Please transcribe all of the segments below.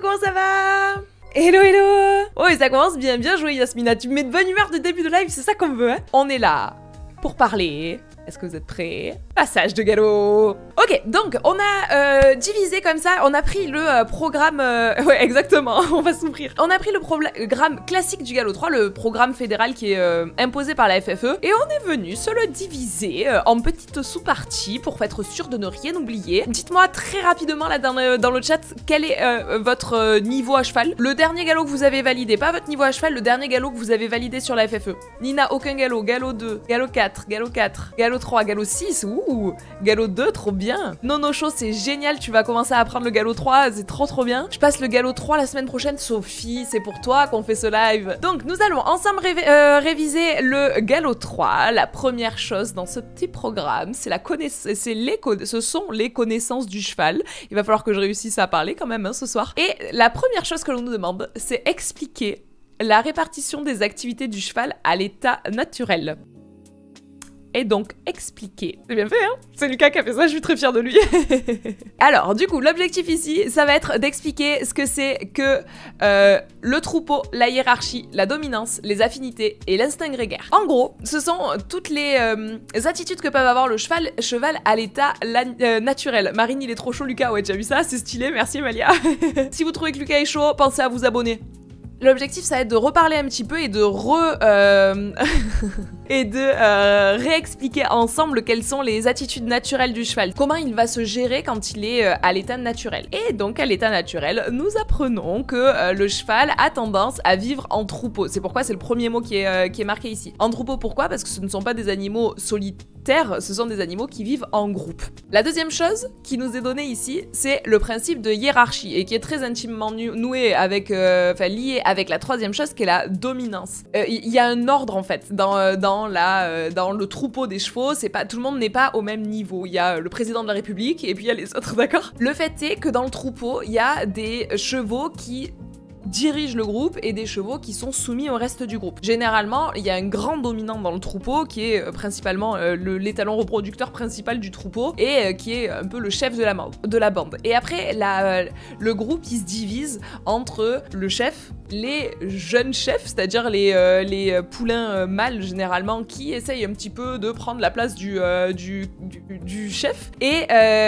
comment ça va? Hello hello. Oh et ça commence bien, bien joué Yasmina, tu me mets de bonne humeur de début de live, c'est ça qu'on veut hein. On est là pour parler. Est-ce que vous êtes prêts? Passage de galop. Ok, donc on a divisé comme ça, on a pris le programme... ouais, exactement, on va s'ouvrir. On a pris le programme classique du galop 3, le programme fédéral qui est imposé par la FFE, et on est venu se le diviser en petites sous-parties pour être sûr de ne rien oublier. Dites-moi très rapidement là dans le chat quel est votre niveau à cheval. Le dernier galop que vous avez validé, pas votre niveau à cheval, le dernier galop que vous avez validé sur la FFE. Nina, aucun galop, galop 2, galop 4, galop 4, galop 3, galop 6, ouh, galop 2, trop bien. Nono Show, c'est génial, tu vas commencer à apprendre le galop 3, c'est trop bien. Je passe le galop 3 la semaine prochaine, Sophie, c'est pour toi qu'on fait ce live. Donc nous allons ensemble réviser le galop 3. La première chose dans ce petit programme, c'est ce sont les connaissances du cheval. Il va falloir que je réussisse à parler quand même hein, ce soir. Et la première chose que l'on nous demande, c'est expliquer la répartition des activités du cheval à l'état naturel. Et donc expliquer. C'est bien fait, hein? C'est Lucas qui a fait ça, je suis très fière de lui. Alors, du coup, l'objectif ici, ça va être d'expliquer ce que c'est que le troupeau, la hiérarchie, la dominance, les affinités et l'instinct grégaire. En gros, ce sont toutes les attitudes que peuvent avoir le cheval à l'état naturel. Marine, il est trop chaud, Lucas. Ouais, tu as vu ça? C'est stylé, merci Emalia. Si vous trouvez que Lucas est chaud, pensez à vous abonner. L'objectif, ça va être de reparler un petit peu et de réexpliquer ensemble quelles sont les attitudes naturelles du cheval. Comment il va se gérer quand il est à l'état naturel. Et donc, à l'état naturel, nous apprenons que le cheval a tendance à vivre en troupeau. C'est pourquoi c'est le premier mot qui est marqué ici. En troupeau, pourquoi? Parce que ce ne sont pas des animaux solitaires, ce sont des animaux qui vivent en groupe. La deuxième chose qui nous est donnée ici, c'est le principe de hiérarchie et qui est très intimement noué avec, lié avec la troisième chose qui est la dominance. Il y a un ordre en fait dans le troupeau des chevaux, tout le monde n'est pas au même niveau. Il y a le président de la République et puis il y a les autres, d'accord? Le fait est que dans le troupeau, il y a des chevaux qui dirigent le groupe et des chevaux qui sont soumis au reste du groupe. Généralement, il y a un grand dominant dans le troupeau qui est principalement l'étalon reproducteur principal du troupeau et qui est un peu le chef de la bande. Et après, le groupe il se divise entre le chef, les jeunes chefs, c'est-à-dire les poulains mâles généralement qui essayent un petit peu de prendre la place du chef et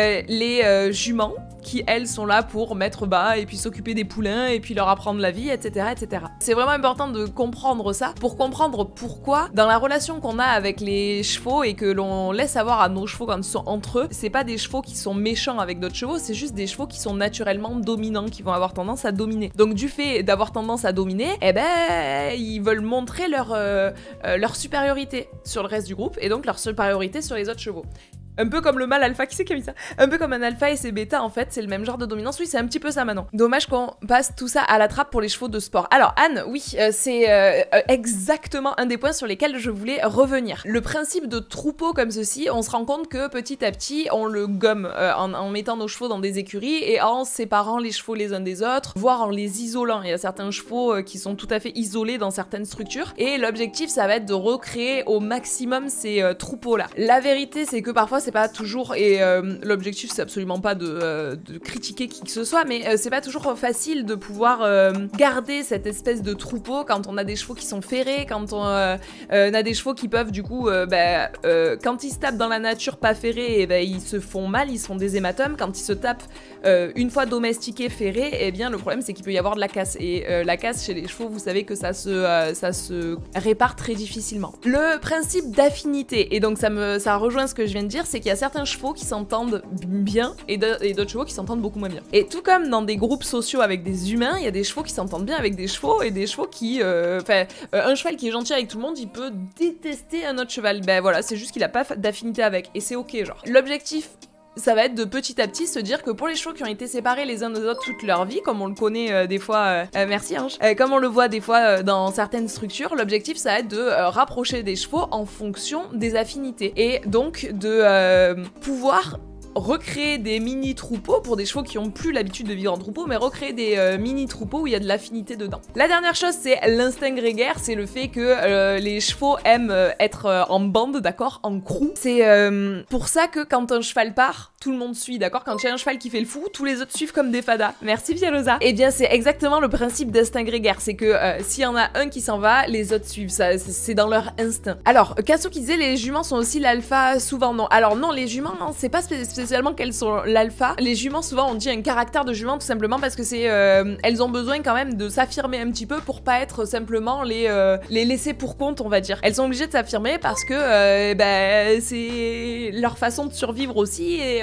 les juments qui elles sont là pour mettre bas et puis s'occuper des poulains et puis leur apprendre la vie, etc. etc. C'est vraiment important de comprendre ça pour comprendre pourquoi dans la relation qu'on a avec les chevaux et que l'on laisse avoir à nos chevaux quand ils sont entre eux, c'est pas des chevaux qui sont méchants avec d'autres chevaux, c'est juste des chevaux qui sont naturellement dominants, qui vont avoir tendance à dominer. Donc du fait d'avoir tendance à dominer, eh ben ils veulent montrer leur supériorité sur le reste du groupe et donc leur supériorité sur les autres chevaux. Un peu comme le mâle alpha, qui c'est qui a mis ça? Un peu comme un alpha et ses bêtas en fait, c'est le même genre de dominance, oui c'est un petit peu ça maintenant. Dommage qu'on passe tout ça à la trappe pour les chevaux de sport. Alors Anne, oui, c'est exactement un des points sur lesquels je voulais revenir. Le principe de troupeau comme ceci, on se rend compte que petit à petit on le gomme en mettant nos chevaux dans des écuries et en séparant les chevaux les uns des autres, voire en les isolant. Il y a certains chevaux qui sont tout à fait isolés dans certaines structures et l'objectif ça va être de recréer au maximum ces troupeaux là. La vérité c'est que parfois c'est pas toujours, et l'objectif c'est absolument pas de critiquer qui que ce soit, mais c'est pas toujours facile de pouvoir garder cette espèce de troupeau quand on a des chevaux qui sont ferrés, quand on a des chevaux qui peuvent du coup, quand ils se tapent dans la nature pas ferrés, et ils se font mal, ils se font des hématomes, quand ils se tapent une fois domestiqués, ferrés, et bien le problème c'est qu'il peut y avoir de la casse, et la casse chez les chevaux vous savez que ça se répare très difficilement. Le principe d'affinité, et donc ça rejoint ce que je viens de dire, c'est qu'il y a certains chevaux qui s'entendent bien et d'autres chevaux qui s'entendent beaucoup moins bien. Et tout comme dans des groupes sociaux avec des humains, il y a des chevaux qui s'entendent bien avec des chevaux et des chevaux qui... un cheval qui est gentil avec tout le monde, il peut détester un autre cheval. Ben voilà, c'est juste qu'il a pas d'affinité avec. Et c'est ok, genre. L'objectif... ça va être de petit à petit se dire que pour les chevaux qui ont été séparés les uns des autres toute leur vie, comme on le connaît des fois, merci Ange, comme on le voit des fois dans certaines structures, l'objectif ça va être de rapprocher des chevaux en fonction des affinités et donc de pouvoir recréer des mini-troupeaux pour des chevaux qui ont plus l'habitude de vivre en troupeau, mais recréer des mini-troupeaux où il y a de l'affinité dedans. La dernière chose, c'est l'instinct grégaire, c'est le fait que les chevaux aiment être en bande, d'accord, en crew. C'est pour ça que quand un cheval part, tout le monde suit, d'accord? Quand il y a un cheval qui fait le fou, tous les autres suivent comme des fadas. Merci Vialosa. Eh bien, c'est exactement le principe d'instinct grégaire, c'est que s'il y en a un qui s'en va, les autres suivent, ça, c'est dans leur instinct. Alors, Kasso qui disait les juments sont aussi l'alpha, souvent non. Alors non, les juments, non, c'est pas spécialement qu'elles sont l'alpha. Les juments, souvent, on dit un caractère de jument tout simplement parce que c'est, elles ont besoin quand même de s'affirmer un petit peu pour pas être simplement les laisser pour compte, on va dire. Elles sont obligées de s'affirmer parce que c'est leur façon de survivre aussi et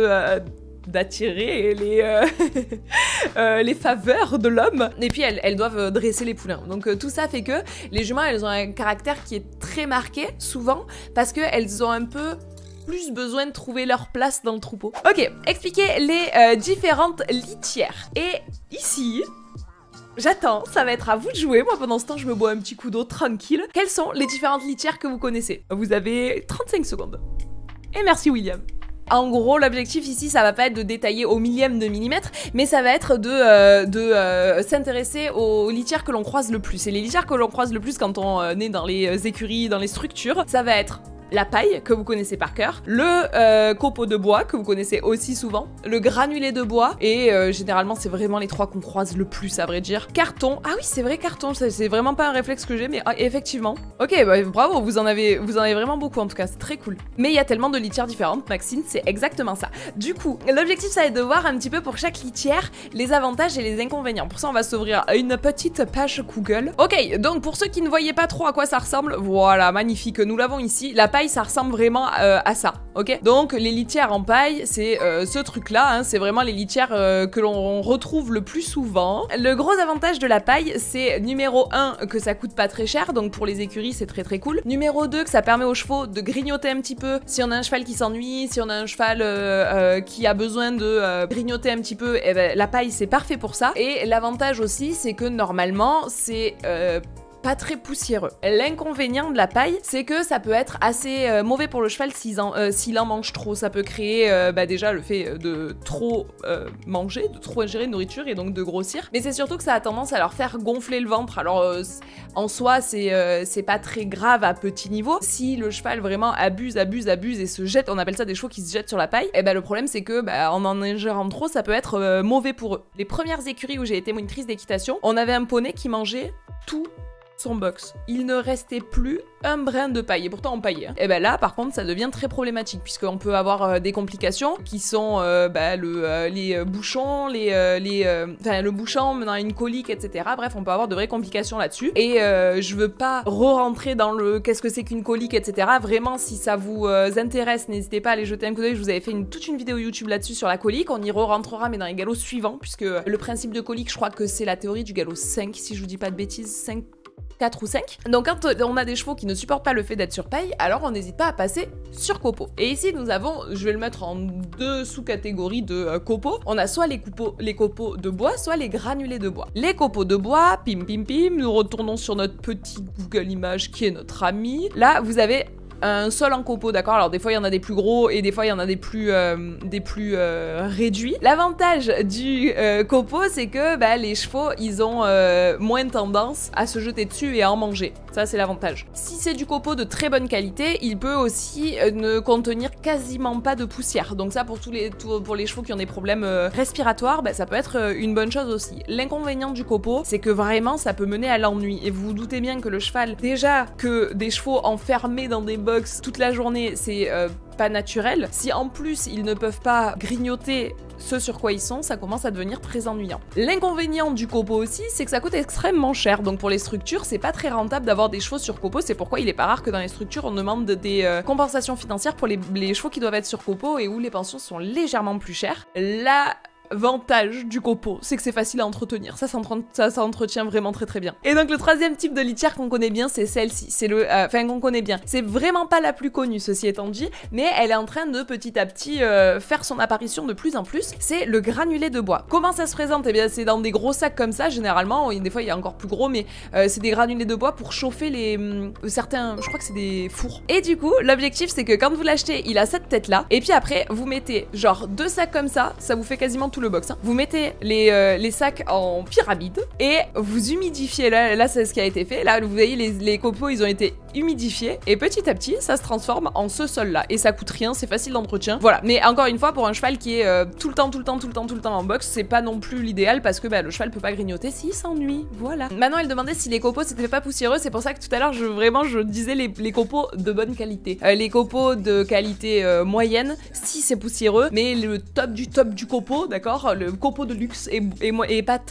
d'attirer les faveurs de l'homme. Et puis elles doivent dresser les poulains. Donc tout ça fait que les juments, elles ont un caractère qui est très marqué, souvent, parce qu'elles ont un peu plus besoin de trouver leur place dans le troupeau. Ok, expliquer les différentes litières. Et ici... j'attends, ça va être à vous de jouer. Moi, pendant ce temps, je me bois un petit coup d'eau tranquille. Quelles sont les différentes litières que vous connaissez? Vous avez 35 secondes. Et merci, William. En gros, l'objectif ici, ça va pas être de détailler au millième de millimètre, mais ça va être de s'intéresser aux litières que l'on croise le plus. Et les litières que l'on croise le plus quand on est dans les écuries, dans les structures, ça va être la paille, que vous connaissez par cœur, le copeau de bois, que vous connaissez aussi souvent, le granulé de bois, et généralement c'est vraiment les trois qu'on croise le plus, à vrai dire. Carton, ah oui c'est vrai, carton, c'est vraiment pas un réflexe que j'ai, mais effectivement. Ok, bah, bravo, vous en avez vraiment beaucoup en tout cas, c'est très cool. Mais il y a tellement de litières différentes, Maxine, c'est exactement ça. Du coup, l'objectif ça va être de voir un petit peu pour chaque litière, les avantages et les inconvénients. Pour ça on va s'ouvrir une petite page Google. Ok, donc pour ceux qui ne voyaient pas trop à quoi ça ressemble, voilà, magnifique, nous l'avons ici. La paille, ça ressemble vraiment à ça, ok? Donc les litières en paille, c'est ce truc-là, hein, c'est vraiment les litières que l'on retrouve le plus souvent. Le gros avantage de la paille, c'est numéro 1, que ça coûte pas très cher, donc pour les écuries, c'est très très cool. Numéro 2, que ça permet aux chevaux de grignoter un petit peu. Si on a un cheval qui s'ennuie, si on a un cheval qui a besoin de grignoter un petit peu, eh ben, la paille, c'est parfait pour ça. Et l'avantage aussi, c'est que normalement, c'est... pas très poussiéreux. L'inconvénient de la paille, c'est que ça peut être assez mauvais pour le cheval s'il en mange trop. Ça peut créer déjà le fait de trop manger, de trop ingérer de nourriture et donc de grossir. Mais c'est surtout que ça a tendance à leur faire gonfler le ventre. Alors en soi, c'est pas très grave à petit niveau. Si le cheval vraiment abuse et se jette, on appelle ça des chevaux qui se jettent sur la paille, et ben le problème c'est que en ingérant trop, ça peut être mauvais pour eux. Les premières écuries où j'ai été monitrice d'équitation, on avait un poney qui mangeait tout son box. Il ne restait plus un brin de paille, et pourtant on paillait. Hein. Et ben là, par contre, ça devient très problématique, puisqu'on peut avoir des complications qui sont les bouchons, le bouchon menant à une colique, etc. Bref, on peut avoir de vraies complications là-dessus. Et je veux pas re-rentrer dans le qu'est-ce que c'est qu'une colique, etc. Vraiment, si ça vous intéresse, n'hésitez pas à aller jeter un coup d'œil. Je vous avais fait toute une vidéo YouTube là-dessus sur la colique. On y re-rentrera, mais dans les galops suivants, puisque le principe de colique, je crois que c'est la théorie du galop 5, si je vous dis pas de bêtises, 5... 4 ou 5. Donc quand on a des chevaux qui ne supportent pas le fait d'être sur paille, alors on n'hésite pas à passer sur copeaux. Et ici nous avons, je vais le mettre en deux sous-catégories de copeaux. On a soit les copeaux de bois, soit les granulés de bois. Les copeaux de bois, pim pim pim, nous retournons sur notre petit Google Images qui est notre ami. Là vous avez un sol en copeaux, d'accord? Alors des fois il y en a des plus gros et des fois il y en a des plus réduits. L'avantage du copeau, c'est que les chevaux, ils ont moins tendance à se jeter dessus et à en manger. Ça c'est l'avantage. Si c'est du copeau de très bonne qualité, il peut aussi ne contenir quasiment pas de poussière. Donc ça pour les chevaux qui ont des problèmes respiratoires, ça peut être une bonne chose aussi. L'inconvénient du copeau, c'est que vraiment ça peut mener à l'ennui. Et vous vous doutez bien que le cheval, déjà que des chevaux enfermés dans des box toute la journée, c'est pas naturel. Si en plus ils ne peuvent pas grignoter ce sur quoi ils sont, ça commence à devenir très ennuyant. L'inconvénient du copeau aussi, c'est que ça coûte extrêmement cher. Donc pour les structures, c'est pas très rentable d'avoir des chevaux sur copeaux. C'est pourquoi il est pas rare que dans les structures, on demande des compensations financières pour les chevaux qui doivent être sur copeaux et où les pensions sont légèrement plus chères. L'avantage du copeau, c'est que c'est facile à entretenir. Ça s'entretient vraiment très très bien. Et donc le troisième type de litière qu'on connaît bien, c'est celle-ci. C'est qu'on connaît bien. C'est vraiment pas la plus connue, ceci étant dit, mais elle est en train de petit à petit faire son apparition de plus en plus. C'est le granulé de bois. Comment ça se présente? Eh bien, c'est dans des gros sacs comme ça, généralement. Des fois, il y a encore plus gros, mais c'est des granulés de bois pour chauffer certains, je crois que c'est des fours. Et du coup, l'objectif, c'est que quand vous l'achetez, il a cette tête-là. Et puis après, vous mettez genre 2 sacs comme ça vous fait quasiment tout le box. Hein. Vous mettez les sacs en pyramide et vous humidifiez. Là c'est ce qui a été fait. Là, vous voyez, les copeaux, ils ont été humidifié et petit à petit ça se transforme en ce sol là et ça coûte rien, c'est facile d'entretien. Voilà, mais encore une fois pour un cheval qui est tout le temps en boxe, c'est pas non plus l'idéal parce que bah, le cheval peut pas grignoter s'il s'ennuie. Voilà. Maintenant elle demandait si les copeaux c'était pas poussiéreux, c'est pour ça que tout à l'heure je disais les copeaux de bonne qualité. Les copeaux de qualité moyenne, si c'est poussiéreux, mais le top du copeau, d'accord, le copeau de luxe est pas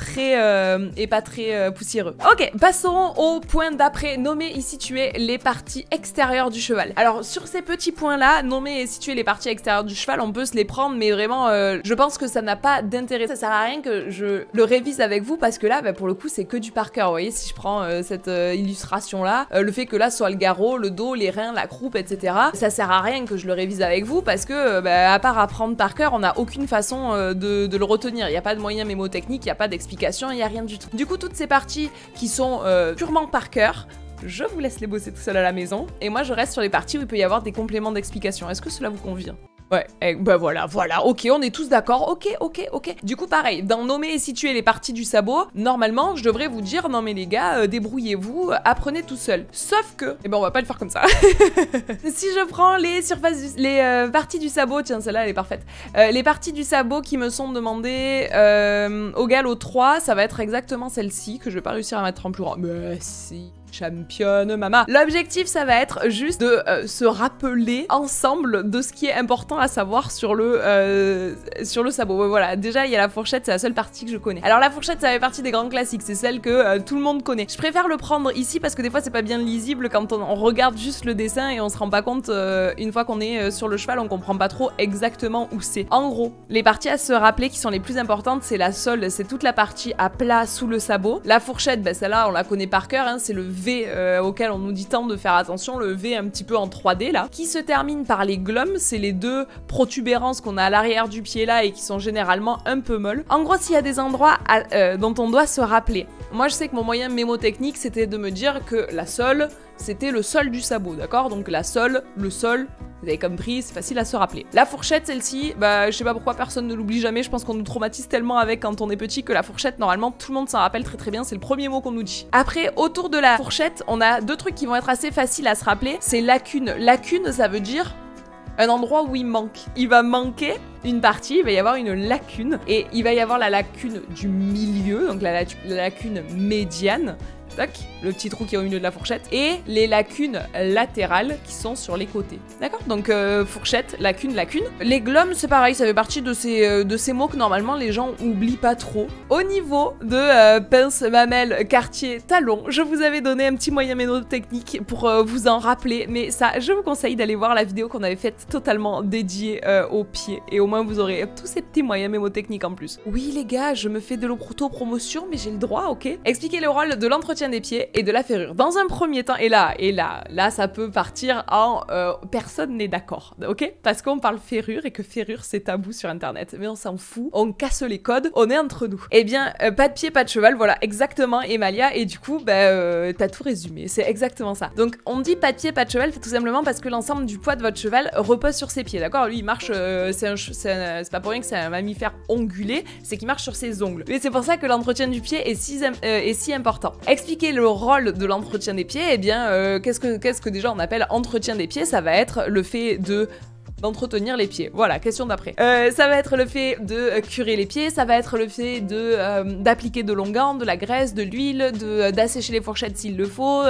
très poussiéreux. Ok, passons au point d'après, nommer et situer les parties extérieures du cheval. Alors sur ces petits points là, nommer et situer les parties extérieures du cheval, on peut se les prendre, mais vraiment je pense que ça n'a pas d'intérêt, ça sert à rien que je le révise avec vous parce que là bah, pour le coup c'est que du par cœur. Vous voyez, si je prends cette illustration là, le fait que là soit le garrot, le dos, les reins, la croupe, etc., ça sert à rien que je le révise avec vous parce que bah, à part apprendre par cœur, on n'a aucune façon de le retenir. Il n'y a pas de moyen mémotechnique, il n'y a pas d'explication, il n'y a rien du tout. Du coup toutes ces parties qui sont purement par cœur, je vous laisse les bosser tout seul à la maison et moi je reste sur les parties où il peut y avoir des compléments d'explication. Est-ce que cela vous convient? Ouais, bah voilà, ok, on est tous d'accord, ok. Du coup, pareil, dans nommer et situer les parties du sabot, normalement, je devrais vous dire, non mais les gars, débrouillez-vous, apprenez tout seul. Sauf que, on va pas le faire comme ça. Si je prends les parties du sabot, tiens, celle-là, elle est parfaite. Les parties du sabot qui me sont demandées au galop 3, ça va être exactement celle-ci, que je vais pas réussir à mettre en plus grand. Mais si... Championne mama. L'objectif ça va être juste de se rappeler ensemble de ce qui est important à savoir sur le sabot. Voilà, déjà il y a la fourchette, c'est la seule partie que je connais. Alors la fourchette ça fait partie des grands classiques, c'est celle que tout le monde connaît. Je préfère le prendre ici parce que des fois c'est pas bien lisible quand on regarde juste le dessin et on se rend pas compte une fois qu'on est sur le cheval, on comprend pas trop exactement où c'est. En gros, les parties à se rappeler qui sont les plus importantes, c'est la sole, c'est toute la partie à plat sous le sabot. La fourchette, bah celle-là on la connaît par cœur, hein, c'est le V auquel on nous dit tant de faire attention, le V un petit peu en 3D là, qui se termine par les glums, c'est les deux protubérances qu'on a à l'arrière du pied là et qui sont généralement un peu molles. En gros, s'il y a des endroits dont on doit se rappeler, moi je sais que mon moyen mémotechnique c'était de me dire que la sole c'était le sol du sabot, d'accord? Donc la sole, le sol, vous avez compris, c'est facile à se rappeler. La fourchette, celle-ci, bah je sais pas pourquoi personne ne l'oublie jamais, je pense qu'on nous traumatise tellement avec quand on est petit que la fourchette, normalement tout le monde s'en rappelle très bien, c'est le premier mot qu'on nous dit. Après, autour de la fourchette, on a deux trucs qui vont être assez faciles à se rappeler, c'est lacune. Lacune, ça veut dire un endroit où il manque. Il va manquer une partie, il va y avoir une lacune, et il va y avoir la lacune du milieu, donc la lacune médiane, tac, le petit trou qui est au milieu de la fourchette, et les lacunes latérales qui sont sur les côtés. D'accord? Donc fourchette, lacune. Les glums, c'est pareil, ça fait partie de ces mots que normalement les gens oublient pas trop. Au niveau de pince, mamelle, quartier, talon, je vous avais donné un petit moyen mémotechnique pour vous en rappeler, mais ça, je vous conseille d'aller voir la vidéo qu'on avait faite totalement dédiée aux pieds, et au moins vous aurez tous ces petits moyens mémotechniques en plus. Oui les gars, je me fais de l'auto-promotion, mais j'ai le droit, ok? Expliquez le rôle de l'entretien des pieds et de la ferrure. Dans un premier temps, et là, ça peut partir en personne n'est d'accord, ok? Parce qu'on parle ferrure et que ferrure c'est tabou sur internet, mais on s'en fout, on casse les codes, on est entre nous. Eh bien, pas de pied, pas de cheval, voilà, exactement Emalia, et du coup, bah, t'as tout résumé, c'est exactement ça. Donc, on dit pas de pied, pas de cheval, tout simplement parce que l'ensemble du poids de votre cheval repose sur ses pieds, d'accord? Lui, il marche, c'est pas pour rien que c'est un mammifère ongulé, c'est qu'il marche sur ses ongles. Et c'est pour ça que l'entretien du pied est si important. Expliquer le rôle de l'entretien des pieds, eh bien, qu'est-ce que déjà on appelle entretien des pieds? Ça va être le fait d'entretenir les pieds. Voilà, question d'après. Ça va être le fait de curer les pieds, ça va être le fait d'appliquer de l'onguent, de la graisse, de l'huile, d'assécher les fourchettes s'il le faut,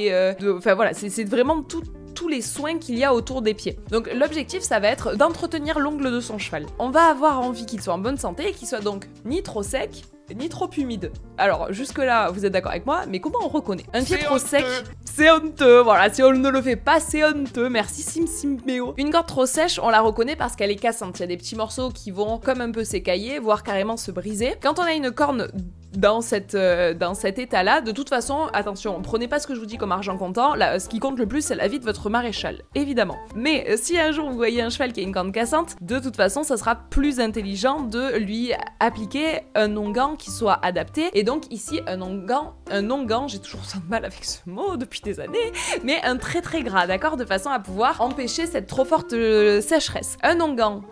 enfin voilà, c'est vraiment tous les soins qu'il y a autour des pieds. Donc l'objectif ça va être d'entretenir l'ongle de son cheval. On va avoir envie qu'il soit en bonne santé et qu'il soit donc ni trop sec ni trop humide. Alors jusque là vous êtes d'accord avec moi, mais comment on reconnaît un pied trop sec? C'est honteux, voilà, si on ne le fait pas c'est honteux, merci Simsimeo. Une corde trop sèche on la reconnaît parce qu'elle est cassante, il y a des petits morceaux qui vont comme un peu s'écailler, voire carrément se briser. Quand on a une corne dans cet état-là, de toute façon, attention, prenez pas ce que je vous dis comme argent comptant, là, ce qui compte le plus, c'est la vie de votre maréchal, évidemment. Mais si un jour vous voyez un cheval qui a une corne cassante, de toute façon, ça sera plus intelligent de lui appliquer un onguent qui soit adapté, et donc ici, un onguent, j'ai toujours autant de mal avec ce mot depuis des années, mais un très gras, d'accord, de façon à pouvoir empêcher cette trop forte sécheresse. Un onguent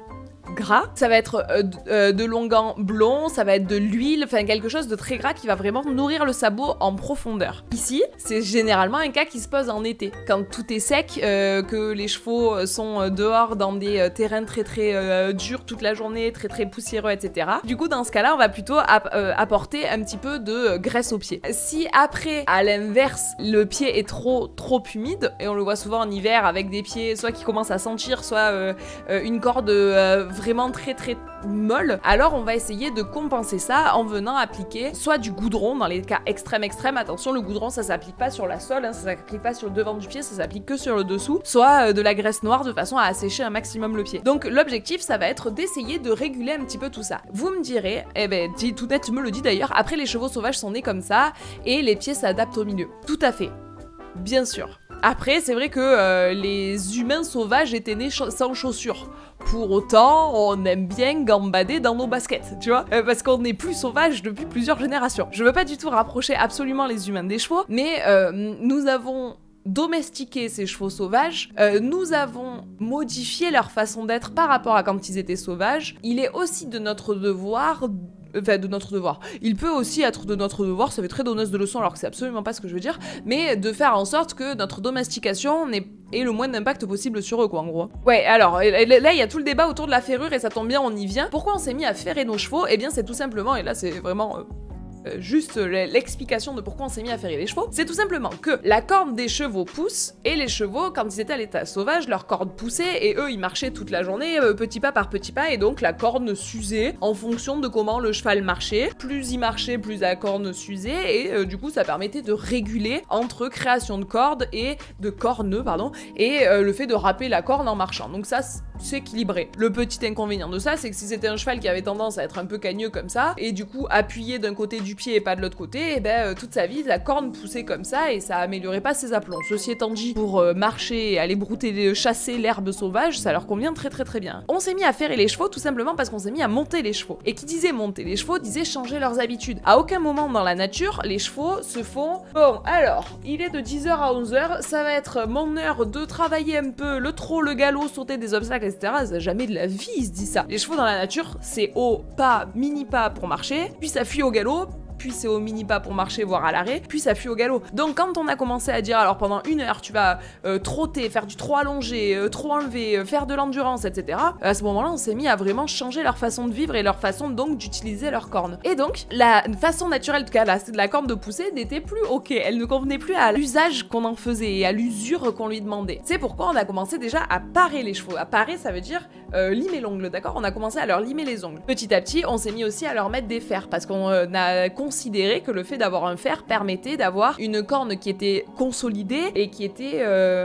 gras, ça va être de l'onguent blond, ça va être de l'huile, enfin quelque chose de très gras qui va vraiment nourrir le sabot en profondeur. Ici, c'est généralement un cas qui se pose en été, quand tout est sec, que les chevaux sont dehors dans des terrains très durs toute la journée, très poussiéreux, etc. Du coup, dans ce cas-là, on va plutôt apporter un petit peu de graisse au pied. Si après, à l'inverse, le pied est trop humide, et on le voit souvent en hiver avec des pieds soit qui commencent à sentir, soit une corde vraiment très molle, alors on va essayer de compenser ça en venant appliquer soit du goudron dans les cas extrêmes. Attention, le goudron ça s'applique pas sur la sole, hein, ça s'applique pas sur le devant du pied, ça s'applique que sur le dessous, soit de la graisse noire de façon à assécher un maximum le pied. Donc l'objectif ça va être d'essayer de réguler un petit peu tout ça. Vous me direz, eh ben tout net me le dit d'ailleurs, après les chevaux sauvages sont nés comme ça et les pieds s'adaptent au milieu. Tout à fait, bien sûr. Après, c'est vrai que les humains sauvages étaient nés sans chaussures. Pour autant, on aime bien gambader dans nos baskets, tu vois, parce qu'on n'est plus sauvage depuis plusieurs générations. Je veux pas du tout rapprocher absolument les humains des chevaux, mais nous avons domestiqué ces chevaux sauvages, nous avons modifié leur façon d'être par rapport à quand ils étaient sauvages. Il est aussi de notre devoir... Enfin, de notre devoir. Il peut aussi être de notre devoir, ça fait très donneuse de leçons alors que c'est absolument pas ce que je veux dire, mais de faire en sorte que notre domestication ait le moins d'impact possible sur eux, quoi, en gros. Ouais, alors, là, il y a tout le débat autour de la ferrure et ça tombe bien, on y vient. Pourquoi on s'est mis à ferrer nos chevaux? Eh bien, c'est tout simplement, et là, c'est vraiment... juste l'explication de pourquoi on s'est mis à ferrer les chevaux, c'est tout simplement que la corne des chevaux pousse, et les chevaux, quand ils étaient à l'état sauvage, leur corne poussait, et eux, ils marchaient toute la journée, petit pas par petit pas, et donc la corne s'usait en fonction de comment le cheval marchait. Plus il marchait, plus la corne s'usait, et du coup, ça permettait de réguler entre création de cordes et de corneux, pardon, et le fait de râper la corne en marchant. Donc ça, c'est équilibré. Le petit inconvénient de ça, c'est que si c'était un cheval qui avait tendance à être un peu cagneux comme ça, et du coup appuyé d'un côté du pied et pas de l'autre côté, et ben toute sa vie la corne poussait comme ça et ça améliorait pas ses aplombs. Ceci étant dit, pour marcher et aller brouter, chasser l'herbe sauvage, ça leur convient très bien. On s'est mis à ferrer les chevaux tout simplement parce qu'on s'est mis à monter les chevaux. Et qui disait monter les chevaux disait changer leurs habitudes. À aucun moment dans la nature, les chevaux se font bon, alors, il est de 10h à 11h, ça va être mon heure de travailler un peu le trot, le galop, sauter des obstacles, etc. Ça, jamais de la vie il se dit ça. Les chevaux dans la nature, c'est au pas, mini pas pour marcher, puis ça fuit au galop, puis c'est au mini-pas pour marcher, voire à l'arrêt, puis ça fuit au galop. Donc quand on a commencé à dire, alors pendant 1 heure, tu vas trotter, faire du trot allongé, trot enlevé, faire de l'endurance, etc. À ce moment-là, on s'est mis à vraiment changer leur façon de vivre et leur façon donc d'utiliser leur corne. Et donc, la façon naturelle, en tout cas de la corne de pousser, n'était plus ok. Elle ne convenait plus à l'usage qu'on en faisait et à l'usure qu'on lui demandait. C'est pourquoi on a commencé déjà à parer les chevaux. À parer, ça veut dire limer l'ongle, d'accord? On a commencé à leur limer les ongles. Petit à petit, on s'est mis aussi à leur mettre des fers parce qu'on a considéré que le fait d'avoir un fer permettait d'avoir une corne qui était consolidée et qui était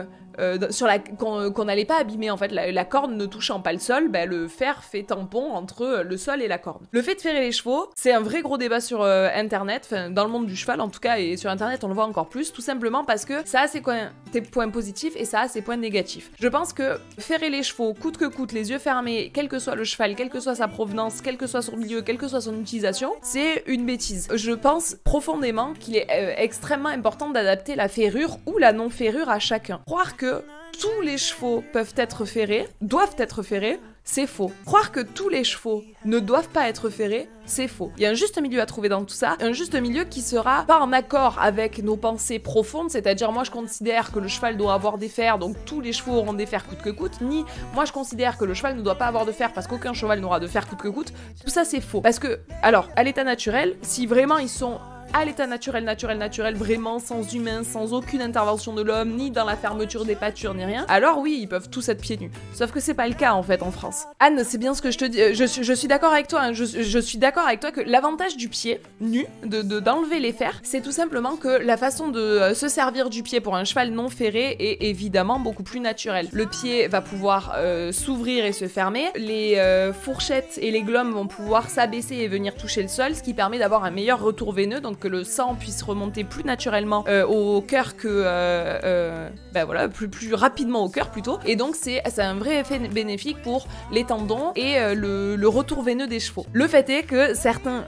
qu'on n'allait pas abîmer en fait, la corne ne touchant pas le sol, bah, le fer fait tampon entre le sol et la corne. Le fait de ferrer les chevaux, c'est un vrai gros débat sur internet, dans le monde du cheval en tout cas, et sur internet on le voit encore plus, tout simplement parce que ça a ses points positifs et ça a ses points négatifs. Je pense que ferrer les chevaux coûte que coûte, les yeux fermés, quel que soit le cheval, quelle que soit sa provenance, quel que soit son milieu, quelle que soit son utilisation, c'est une bêtise. Je pense profondément qu'il est extrêmement important d'adapter la ferrure ou la non-ferrure à chacun. Croire que tous les chevaux peuvent être ferrés, doivent être ferrés, c'est faux. Croire que tous les chevaux ne doivent pas être ferrés, c'est faux. Il y a un juste milieu à trouver dans tout ça, un juste milieu qui sera pas en accord avec nos pensées profondes, c'est-à-dire moi je considère que le cheval doit avoir des fers, donc tous les chevaux auront des fers coûte que coûte, ni moi je considère que le cheval ne doit pas avoir de fers parce qu'aucun cheval n'aura de fers coûte que coûte. Tout ça c'est faux. Parce que, alors, à l'état naturel, si vraiment ils sont à l'état naturel, vraiment sans humain, sans aucune intervention de l'homme, ni dans la fermeture des pâtures, ni rien, alors oui, ils peuvent tous être pieds nus. Sauf que c'est pas le cas, en fait, en France. Anne, c'est bien ce que je te dis, je suis d'accord avec toi, hein, je suis d'accord avec toi que l'avantage du pied nu, d'enlever les fers, c'est tout simplement que la façon de se servir du pied pour un cheval non ferré est évidemment beaucoup plus naturelle. Le pied va pouvoir s'ouvrir et se fermer, les fourchettes et les gommes vont pouvoir s'abaisser et venir toucher le sol, ce qui permet d'avoir un meilleur retour veineux, donc que le sang puisse remonter plus naturellement au cœur que voilà, plus rapidement au cœur plutôt, et donc c'est un vrai effet bénéfique pour les tendons et le retour veineux des chevaux. Le fait est que certains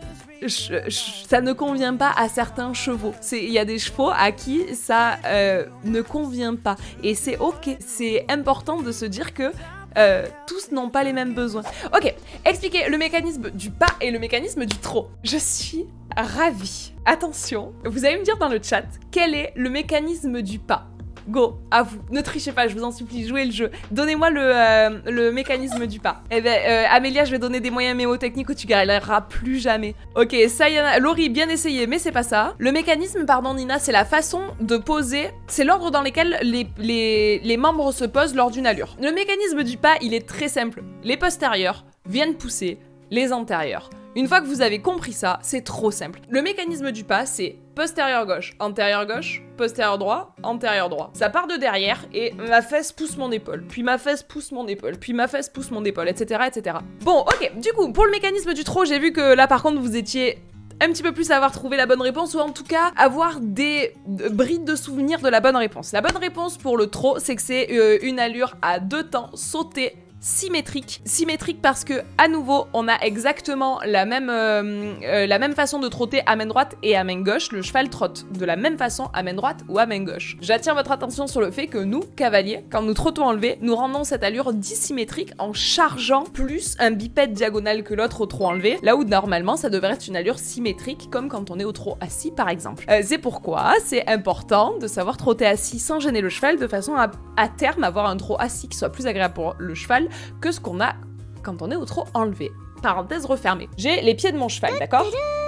ça ne convient pas à certains chevaux. Il y a des chevaux à qui ça ne convient pas. Et c'est ok. C'est important de se dire que tous n'ont pas les mêmes besoins. Ok, expliquez le mécanisme du pas et le mécanisme du trot. Je suis ravie. Attention, vous allez me dire dans le chat quel est le mécanisme du pas. Go, à vous. Ne trichez pas, je vous en supplie, jouez le jeu. Donnez-moi le mécanisme du pas. Eh ben, Amélia, je vais donner des moyens mémotechniques où tu galéreras plus jamais. Ok, Sayana, Laurie, bien essayé, mais c'est pas ça. Le mécanisme, pardon Nina, c'est la façon de poser, c'est l'ordre dans lequel les membres se posent lors d'une allure. Le mécanisme du pas, il est très simple. Les postérieurs viennent pousser les antérieurs. Une fois que vous avez compris ça, c'est trop simple. Le mécanisme du pas, c'est postérieur gauche, postérieur droit, antérieur droit. Ça part de derrière et ma fesse pousse mon épaule, puis ma fesse pousse mon épaule, puis ma fesse pousse mon épaule, etc., etc. Bon, ok, du coup, pour le mécanisme du trot, j'ai vu que là, par contre, vous étiez un petit peu plus à avoir trouvé la bonne réponse, ou en tout cas avoir des brides de souvenirs de la bonne réponse. La bonne réponse pour le trot, c'est que c'est une allure à 2 temps sautée symétrique. Symétrique parce que, à nouveau, on a exactement la même façon de trotter à main droite et à main gauche. Le cheval trotte de la même façon à main droite ou à main gauche. J'attire votre attention sur le fait que nous, cavaliers, quand nous trottons enlevé, nous rendons cette allure dissymétrique en chargeant plus un bipède diagonal que l'autre au trot enlevé, là où normalement ça devrait être une allure symétrique, comme quand on est au trot assis par exemple. C'est pourquoi c'est important de savoir trotter assis sans gêner le cheval, de façon à terme avoir un trot assis qui soit plus agréable pour le cheval que ce qu'on a quand on est au trot enlevé. Parenthèse refermée. J'ai les pieds de mon cheval, d'accord?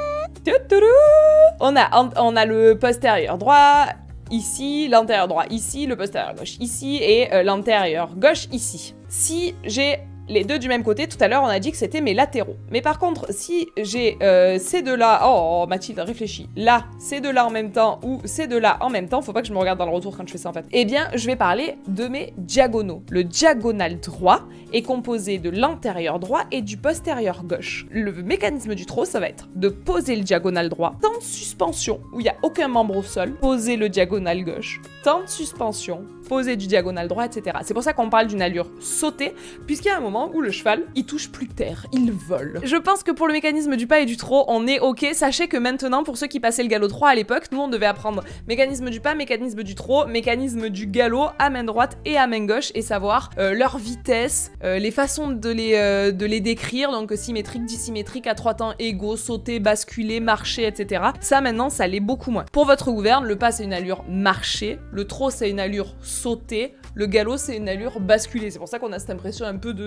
On a le postérieur droit ici, l'antérieur droit ici, le postérieur gauche ici et l'antérieur gauche ici. Si j'ai les deux du même côté, tout à l'heure on a dit que c'était mes latéraux. Mais par contre, si j'ai ces deux-là, oh Mathilde réfléchis, là, ces deux-là en même temps ou ces deux-là en même temps, faut pas que je me regarde dans le retour quand je fais ça en fait, eh bien je vais parler de mes diagonaux. Le diagonal droit est composé de l'antérieur droit et du postérieur gauche. Le mécanisme du trot, ça va être de poser le diagonal droit, temps de suspension, où il n'y a aucun membre au sol, poser le diagonal gauche, temps de suspension, poser du diagonal droit, etc. C'est pour ça qu'on parle d'une allure sautée, puisqu'il y a un moment où le cheval, il touche plus terre, il vole. Je pense que pour le mécanisme du pas et du trot, on est ok. Sachez que maintenant, pour ceux qui passaient le galop 3 à l'époque, nous on devait apprendre mécanisme du pas, mécanisme du trot, mécanisme du galop à main droite et à main gauche, et savoir leur vitesse, les façons de les décrire, donc symétrique, dissymétrique, à 3 temps égaux, sauter, basculer, marcher, etc. Ça maintenant, ça l'est beaucoup moins. Pour votre gouverne, le pas c'est une allure marcher, le trot c'est une allure sauter, le galop c'est une allure basculer. C'est pour ça qu'on a cette impression un peu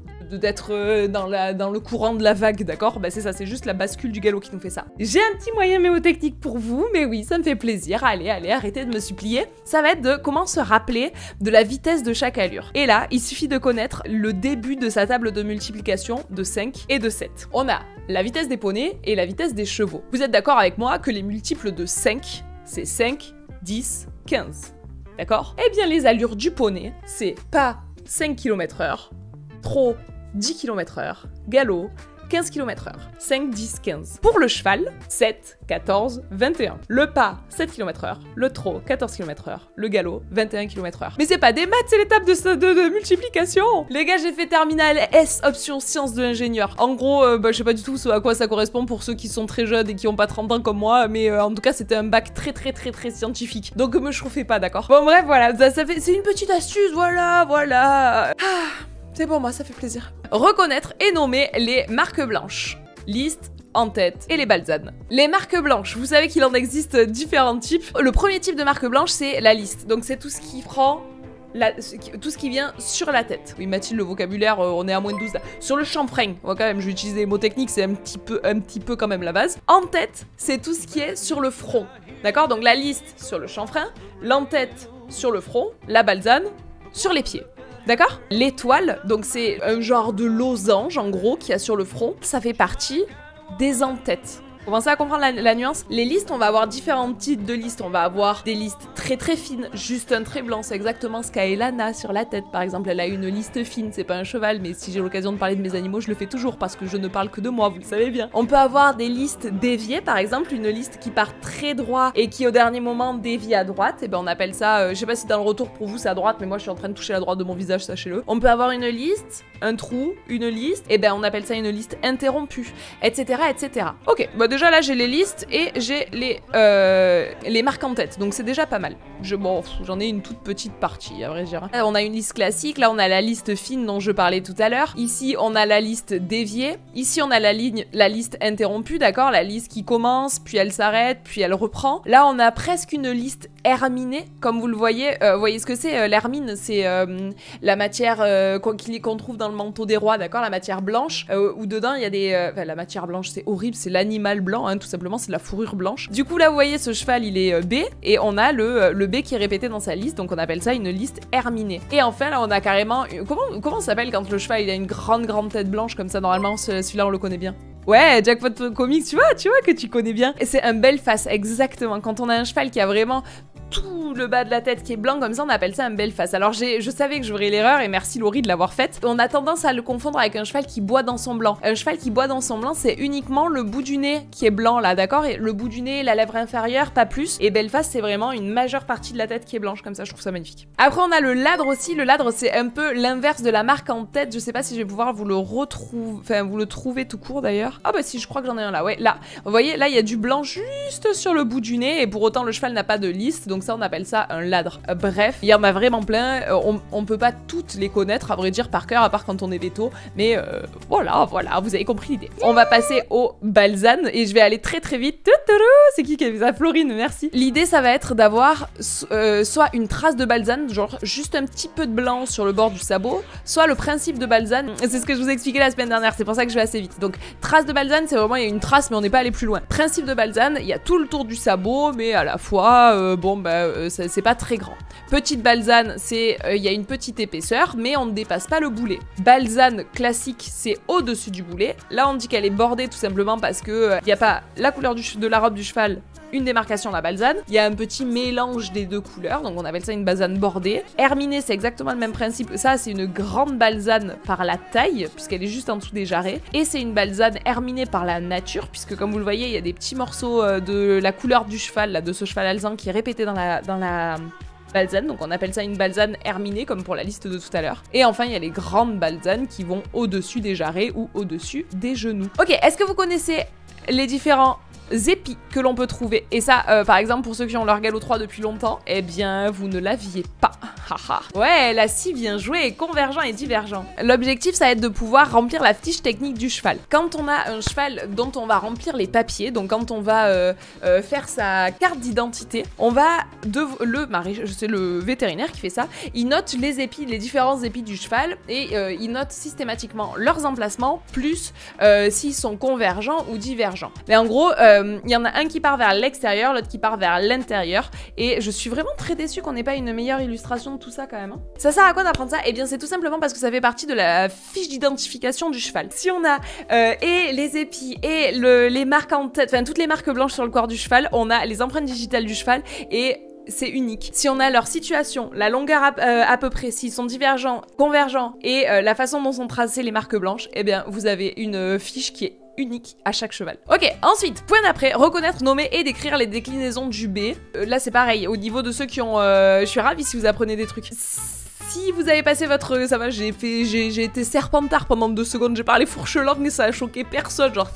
d'être dans le courant de la vague, d'accord? Bah c'est ça, c'est juste la bascule du galop qui nous fait ça. J'ai un petit moyen mémotechnique pour vous, mais oui, ça me fait plaisir. Allez, arrêtez de me supplier. Ça va être de comment se rappeler de la vitesse de chaque allure. Et là, il suffit de connaître le début de sa table de multiplication de 5 et de 7. On a la vitesse des poneys et la vitesse des chevaux. Vous êtes d'accord avec moi que les multiples de 5, c'est 5, 10, 15. D'accord? Eh bien, les allures du poney, c'est pas 5 km/h, trot 10 km/h, galop 15 km/h. 5, 10, 15. Pour le cheval, 7, 14, 21. Le pas, 7 km/h. Le trot, 14 km/h. Le galop, 21 km/h. Mais c'est pas des maths, c'est l'étape de multiplication. Les gars, j'ai fait terminale S, option sciences de l'ingénieur. En gros, je sais pas du tout à quoi ça correspond pour ceux qui sont très jeunes et qui ont pas 30 ans comme moi, mais en tout cas, c'était un bac très scientifique. Donc me chauffez pas, d'accord? Bon bref, voilà, c'est une petite astuce, voilà. C'est pour moi, ça fait plaisir. Reconnaître et nommer les marques blanches. Liste, en-tête et les balzanes. Les marques blanches, vous savez qu'il en existe différents types. Le premier type de marque blanche, c'est la liste. Donc c'est tout ce qui prend... tout ce qui vient sur la tête. Oui, Mathilde, le vocabulaire, on est à moins de 12 là. Sur le chanfrein, on va quand même, je vais utiliser les mots techniques, c'est un petit peu quand même la base. En tête, c'est tout ce qui est sur le front. D'accord? Donc la liste sur le chanfrein, l'en-tête sur le front, la balzane sur les pieds. D'accord? L'étoile, donc c'est un genre de losange en gros qu'il y a sur le front, ça fait partie des en-têtes. Vous commencez à comprendre la nuance? Les listes, on va avoir différents types de listes. On va avoir des listes très fines, juste un trait blanc. C'est exactement ce qu'a Elana sur la tête, par exemple. Elle a une liste fine, c'est pas un cheval, mais si j'ai l'occasion de parler de mes animaux, je le fais toujours parce que je ne parle que de moi, vous le savez bien. On peut avoir des listes déviées, par exemple, une liste qui part très droit et qui au dernier moment dévie à droite. Et ben on appelle ça, je sais pas si dans le retour pour vous c'est à droite, mais moi je suis en train de toucher la droite de mon visage, sachez-le. On peut avoir une liste un trou, une liste, et ben on appelle ça une liste interrompue, etc. etc. Ok, bah déjà là j'ai les listes et j'ai les marques en tête, donc c'est déjà pas mal. Bon, j'en ai une toute petite partie, à vrai dire. Là, on a une liste classique, là on a la liste fine dont je parlais tout à l'heure. Ici on a la liste déviée, ici on a la liste interrompue, d'accord, la liste qui commence, puis elle s'arrête, puis elle reprend. Là on a presque une liste herminée, comme vous le voyez. Vous voyez ce que c'est, l'hermine, c'est la matière qu'on trouve dans le manteau des rois, d'accord, la matière blanche, où dedans il y a des... la matière blanche c'est horrible, c'est l'animal blanc, hein, tout simplement, c'est de la fourrure blanche. Du coup là vous voyez ce cheval il est B, et on a le B qui est répété dans sa liste, donc on appelle ça une liste herminée. Et enfin là on a carrément... Comment ça s'appelle quand le cheval il a une grande tête blanche comme ça, normalement celui-là on le connaît bien. Ouais, Jackpot Comics, tu vois que tu connais bien. Et c'est un Belfast, exactement. Quand on a un cheval qui a vraiment tout le bas de la tête qui est blanc comme ça, on appelle ça un Belfast. Alors je savais que j'aurais l'erreur et merci Laurie de l'avoir faite. On a tendance à le confondre avec un cheval qui boit dans son blanc. Un cheval qui boit dans son blanc, c'est uniquement le bout du nez qui est blanc là, d'accord? Et le bout du nez, la lèvre inférieure, pas plus. Et Belfast, c'est vraiment une majeure partie de la tête qui est blanche comme ça, je trouve ça magnifique. Après on a le ladre aussi. Le ladre c'est un peu l'inverse de la marque en tête. Je sais pas si je vais pouvoir vous le retrouver, enfin vous le trouver tout court d'ailleurs. Ah bah si, je crois que j'en ai un là, ouais, là. Vous voyez, là il y a du blanc juste sur le bout du nez et pour autant le cheval n'a pas de liste, donc ça on appelle ça un ladre. Bref, il y en a vraiment plein, on peut pas toutes les connaître à vrai dire par cœur, à part quand on est veto, mais voilà, vous avez compris l'idée. On va passer au balzane et je vais aller très vite. C'est qui a fait ça? Florine, merci. L'idée ça va être d'avoir soit une trace de balzane, genre juste un petit peu de blanc sur le bord du sabot, soit le principe de balzane, c'est ce que je vous ai expliqué la semaine dernière, c'est pour ça que je vais assez vite. Donc trace de balzane, c'est vraiment il y a une trace mais on n'est pas allé plus loin. Principe de balzane, il y a tout le tour du sabot mais à la fois c'est pas très grand. Petite balzane, c'est il y a une petite épaisseur mais on ne dépasse pas le boulet. Balzane classique, c'est au-dessus du boulet. Là on dit qu'elle est bordée tout simplement parce que il n'y a pas la couleur de la robe du cheval, une démarcation de la balzane, il y a un petit mélange des deux couleurs, donc on appelle ça une balzane bordée. Herminée, c'est exactement le même principe, ça c'est une grande balzane par la taille, puisqu'elle est juste en dessous des jarrets, et c'est une balzane herminée par la nature, puisque comme vous le voyez, il y a des petits morceaux de la couleur du cheval, là, de ce cheval alezan qui est répété dans la balzane, donc on appelle ça une balzane herminée comme pour la liste de tout à l'heure. Et enfin il y a les grandes balzanes qui vont au-dessus des jarrets ou au-dessus des genoux. Ok, est-ce que vous connaissez les différents épis que l'on peut trouver? Et ça, par exemple, pour ceux qui ont leur galop 3 depuis longtemps, eh bien, vous ne l'aviez pas. Ouais, la scie bien jouée, convergent et divergent. L'objectif, ça va être de pouvoir remplir la fiche technique du cheval. Quand on a un cheval dont on va remplir les papiers, donc quand on va faire sa carte d'identité, on va, c'est le vétérinaire qui fait ça, il note les épis, les différents épis du cheval, et il note systématiquement leurs emplacements, plus s'ils sont convergents ou divergents. Mais en gros, il y en a un qui part vers l'extérieur, l'autre qui part vers l'intérieur, et je suis vraiment très déçue qu'on n'ait pas une meilleure illustration de tout ça quand même. Hein. Ça sert à quoi d'apprendre ça? Eh bien c'est tout simplement parce que ça fait partie de la fiche d'identification du cheval. Si on a et les épis et les marques en tête, enfin toutes les marques blanches sur le corps du cheval, on a les empreintes digitales du cheval et c'est unique. Si on a leur situation, la longueur à peu près, s'ils sont divergents, convergents et la façon dont sont tracées les marques blanches, eh bien vous avez une fiche qui est unique à chaque cheval. Ok, ensuite, point d'après, reconnaître, nommer et décrire les déclinaisons du B. Là c'est pareil, au niveau de ceux qui ont... je suis ravie si vous apprenez des trucs. Si vous avez passé votre... Ça va, j'ai été serpentard pendant 2 secondes, j'ai parlé fourche langue et ça a choqué personne, genre...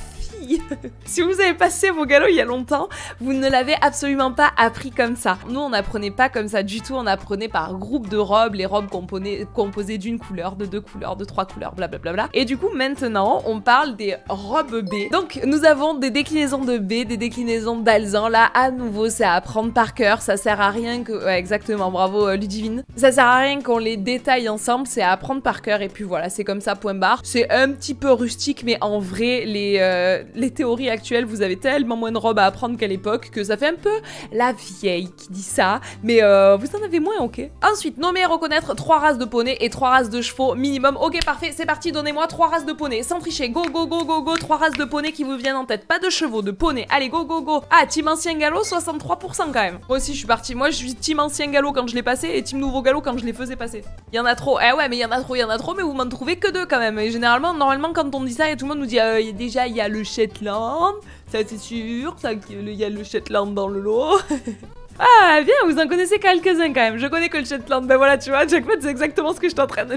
Si vous avez passé vos galops il y a longtemps, vous ne l'avez absolument pas appris comme ça. Nous, on n'apprenait pas comme ça du tout, on apprenait par groupe de robes, les robes composées d'une couleur, de 2 couleurs, de 3 couleurs, blablabla. Et du coup, maintenant, on parle des robes B. Donc, nous avons des déclinaisons de B, des déclinaisons d'alezan. Là, à nouveau, c'est à apprendre par cœur, ça sert à rien que... Ouais, exactement, bravo Ludivine. Ça sert à rien qu'on les détaille ensemble, c'est à apprendre par cœur, et puis voilà, c'est comme ça, point barre. C'est un petit peu rustique, mais en vrai, les théories actuelles, vous avez tellement moins de robes à apprendre qu'à l'époque que ça fait un peu la vieille qui dit ça, mais vous en avez moins, ok. Ensuite, nommer et reconnaître 3 races de poneys et 3 races de chevaux minimum. Ok, parfait, c'est parti, donnez-moi 3 races de poneys, sans tricher, go, 3 races de poneys qui vous viennent en tête, pas de chevaux, de poneys, allez, go. Ah, team ancien galop, 63% quand même. Moi aussi, je suis partie, moi je suis team ancien galop quand je l'ai passé et team nouveau galop quand je les faisais passer. Il y en a trop, eh ouais, mais il y en a trop, mais vous m'en trouvez que 2 quand même. Et généralement, normalement, quand on dit ça, et tout le monde nous dit, déjà, il y a le Shetland, ça c'est sûr, il y a le Shetland dans le lot. Ah, bien, vous en connaissez quelques-uns quand même. Je connais que le Shetland, ben voilà, tu vois, Jackpot, c'est exactement ce que je suis en train de dire.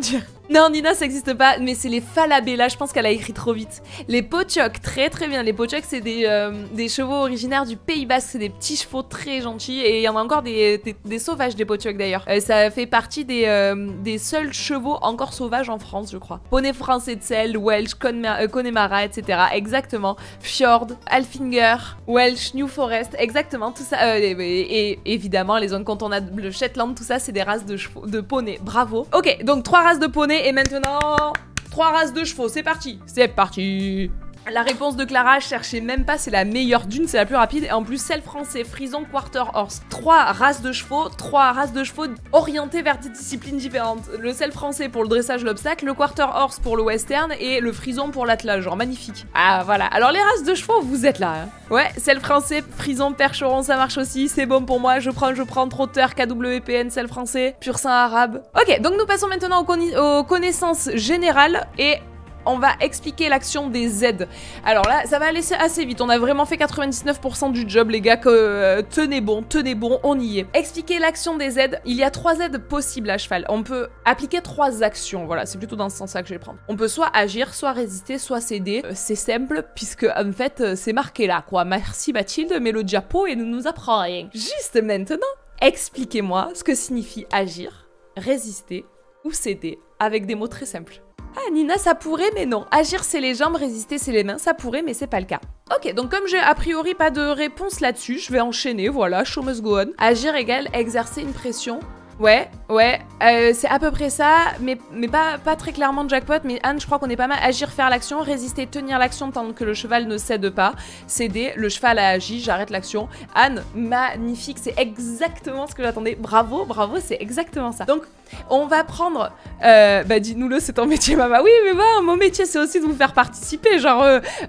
Non, Nina, ça existe pas, mais c'est les Falabella, je pense qu'elle a écrit trop vite. Les Pochok, très très bien. Les Pochok, c'est des chevaux originaires du Pays Basque, c'est des petits chevaux très gentils, et il y en a encore des sauvages des Pochok d'ailleurs. Ça fait partie des seuls chevaux encore sauvages en France, je crois. Poney français de sel, Welsh, Connemara, etc. Exactement. Fjord, Alfinger, Welsh, New Forest, exactement, tout ça. Et évidemment, les zones incontournables, le Shetland, tout ça, c'est des races de chevaux, de poney. Bravo. Ok, donc 3 races de poney. Et maintenant, 3 races de chevaux, c'est parti. C'est parti. La réponse de Clara, je cherchais même pas, c'est la meilleure d'une, c'est la plus rapide. Et en plus, celle français, frison, quarter horse. 3 races de chevaux, 3 races de chevaux orientées vers des disciplines différentes. Le sel français pour le dressage, l'obstacle, le quarter horse pour le western et le frison pour l'attelage. Genre magnifique. Ah voilà, alors les races de chevaux, vous êtes là. Hein. Ouais, sel français, frison, percheron, ça marche aussi, c'est bon pour moi. Je prends trotteur, KWPN, sel français, pur sang arabe. Ok, donc nous passons maintenant aux connaissances générales et on va expliquer l'action des aides. Alors là, ça va aller assez vite. On a vraiment fait 99% du job, les gars. Tenez bon, on y est. Expliquer l'action des aides. Il y a 3 aides possibles à cheval. On peut appliquer 3 actions. Voilà, c'est plutôt dans ce sens-là que je vais prendre. On peut soit agir, soit résister, soit céder. C'est simple, puisque en fait, c'est marqué là, quoi. Merci Mathilde, mais le diapo, il ne nous apprend rien. Juste maintenant, expliquez-moi ce que signifie agir, résister ou céder avec des mots très simples. Ah Nina, ça pourrait, mais non. Agir, c'est les jambes, résister, c'est les mains. Ça pourrait, mais c'est pas le cas. Ok, donc comme j'ai a priori pas de réponse là-dessus, je vais enchaîner, voilà, show must go on. Agir égale exercer une pression. Ouais, c'est à peu près ça, mais pas très clairement jackpot, mais Anne, je crois qu'on est pas mal. Agir, faire l'action, résister, tenir l'action tant que le cheval ne cède pas, céder, le cheval a agi, j'arrête l'action. Anne, magnifique, c'est exactement ce que j'attendais. Bravo, c'est exactement ça. Donc, on va prendre, dis-nous-le, c'est ton métier, maman. Oui, mais mon métier, c'est aussi de vous faire participer, genre,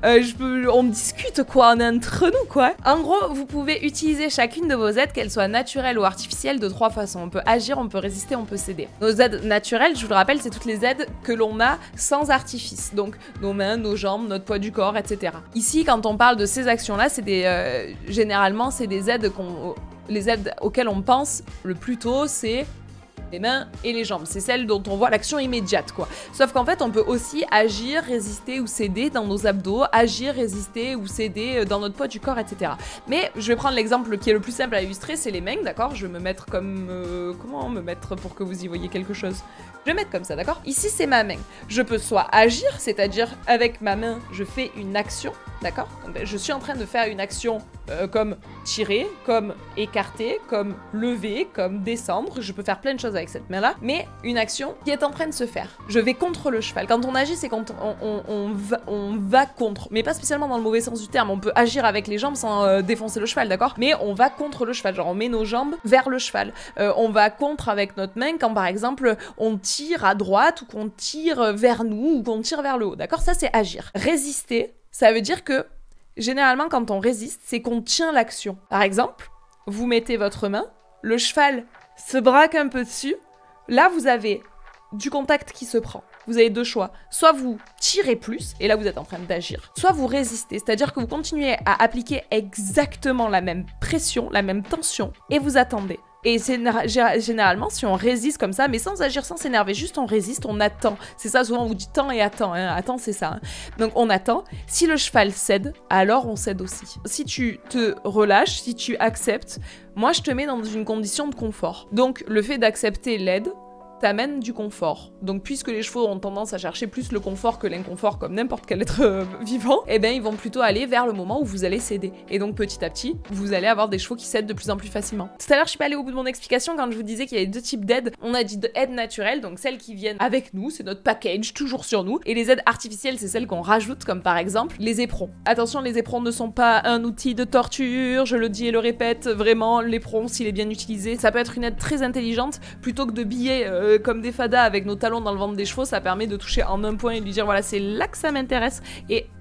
on discute, quoi, on est entre nous, quoi. En gros, vous pouvez utiliser chacune de vos aides, qu'elles soient naturelles ou artificielles, de 3 façons. On peut agir, on peut résister, on peut céder. Nos aides naturelles, je vous le rappelle, c'est toutes les aides que l'on a sans artifice. Donc, nos mains, nos jambes, notre poids du corps, etc. Ici, quand on parle de ces actions-là, c'est généralement, c'est des aides les aides auxquelles on pense le plus tôt, c'est les mains et les jambes. C'est celle dont on voit l'action immédiate, quoi. Sauf qu'en fait, on peut aussi agir, résister ou céder dans nos abdos, agir, résister ou céder dans notre poids du corps, etc. Mais je vais prendre l'exemple qui est le plus simple à illustrer, c'est les mains, d'accord? Je vais me mettre comme... comment me mettre pour que vous y voyez quelque chose? Je vais mettre comme ça, d'accord? Ici, c'est ma main. Je peux soit agir, c'est-à-dire avec ma main, je fais une action, d'accord? Je suis en train de faire une action comme tirer, comme écarter, comme lever, comme descendre. Je peux faire plein de choses avec cette main-là, mais une action qui est en train de se faire. Je vais contre le cheval. Quand on agit, c'est quand on va contre, mais pas spécialement dans le mauvais sens du terme. On peut agir avec les jambes sans défoncer le cheval, d'accord? Mais on va contre le cheval, genre on met nos jambes vers le cheval. On va contre avec notre main quand par exemple on tire à droite ou qu'on tire vers nous ou qu'on tire vers le haut, d'accord? Ça c'est agir. Résister, ça veut dire que généralement quand on résiste, c'est qu'on tient l'action. Par exemple, vous mettez votre main, le cheval se braque un peu dessus, là vous avez du contact qui se prend. Vous avez 2 choix. Soit vous tirez plus, et là vous êtes en train d'agir, soit vous résistez, c'est-à-dire que vous continuez à appliquer exactement la même pression, la même tension, et vous attendez. Et c'est généralement, si on résiste comme ça, mais sans agir, sans s'énerver, juste on résiste, on attend. C'est ça, souvent on vous dit tant et attends, hein. Attends, c'est ça. Hein. Donc on attend. Si le cheval cède, alors on cède aussi. Si tu te relâches, si tu acceptes, moi je te mets dans une condition de confort. Donc le fait d'accepter l'aide t'amène du confort. Donc puisque les chevaux ont tendance à chercher plus le confort que l'inconfort comme n'importe quel être vivant, eh ben ils vont plutôt aller vers le moment où vous allez céder. Et donc petit à petit, vous allez avoir des chevaux qui cèdent de plus en plus facilement. Tout à l'heure, je suis pas allée au bout de mon explication quand je vous disais qu'il y avait 2 types d'aides. On a dit aides naturelles, donc celles qui viennent avec nous, c'est notre package, toujours sur nous. Et les aides artificielles, c'est celles qu'on rajoute, comme par exemple les éperons. Attention, les éperons ne sont pas un outil de torture, je le dis et le répète, vraiment, l'éperon, s'il est bien utilisé, ça peut être une aide très intelligente, plutôt que de biller comme des fadas avec nos talons dans le ventre des chevaux, ça permet de toucher en un point et de lui dire voilà, c'est là que ça m'intéresse. Et